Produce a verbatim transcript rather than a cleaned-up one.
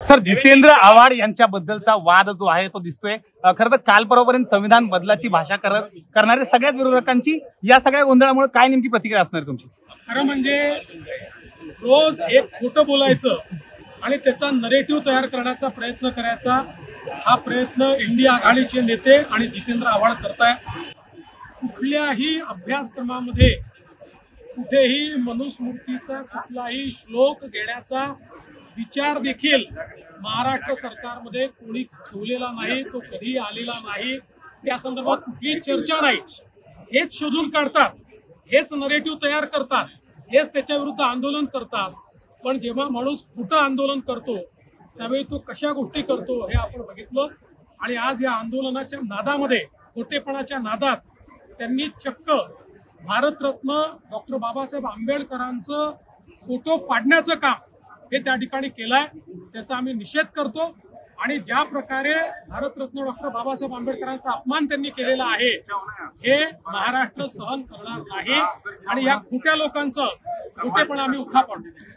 Sir, Jitendra Awhad यांच्याबद्दलचा वाद जो आहे तो दिसतोय। खरं तर काल परवापर्यंत संविधान बदलाची भाषा करत करणारे सगळ्याच विरोधकांची या सगळ्या गोंधळामुळे काय नेमकी प्रतिक्रिया असणार तुमची? खरं म्हणजे रोज एक खोटं बोलायचं आणि त्याचा नरेटिव्ह तयार करण्याचा प्रयत्न करायचा, हा प्रयत्न इंडिया आघाडीचे नेते आणि जितेंद्र आव्हाड करतायत। कुठल्याही अभ्यासक्रमामध्ये कुठेही मनुस्मृतीचा कुठलाही श्लोक घेण्याचा विचार देखील महाराष्ट्र सरकारमध्ये कोणी ठेवलेला नाही, तो कधी आलेला नाही, त्या संदर्भात कुठलीही चर्चा नाही। हेच शोधून काढतात, हेच नरेटिव्ह तयार करतात, हेच त्याच्या विरुद्ध आंदोलन करतात। पण जेव्हा माणूस खोटं आंदोलन करतो त्यावेळी तो कशा गोष्टी करतो हे आपण बघितलं। आणि आज या आंदोलनाच्या नादामध्ये, खोटेपणाच्या नादात त्यांनी चक्क भारतरत्न डॉक्टर बाबासाहेब आंबेडकरांचं फोटो फाडण्याचं काम हे त्या ठिकाणी केलंय, त्याचा आम्ही निषेध करतो। आणि ज्या प्रकारे भारतरत्न डॉक्टर बाबासाहेब आंबेडकरांचा अपमान त्यांनी केलेला आहे हे महाराष्ट्र सहन करणार नाही आणि या खोट्या लोकांचं खोटेपणा आम्ही उठाव आणू।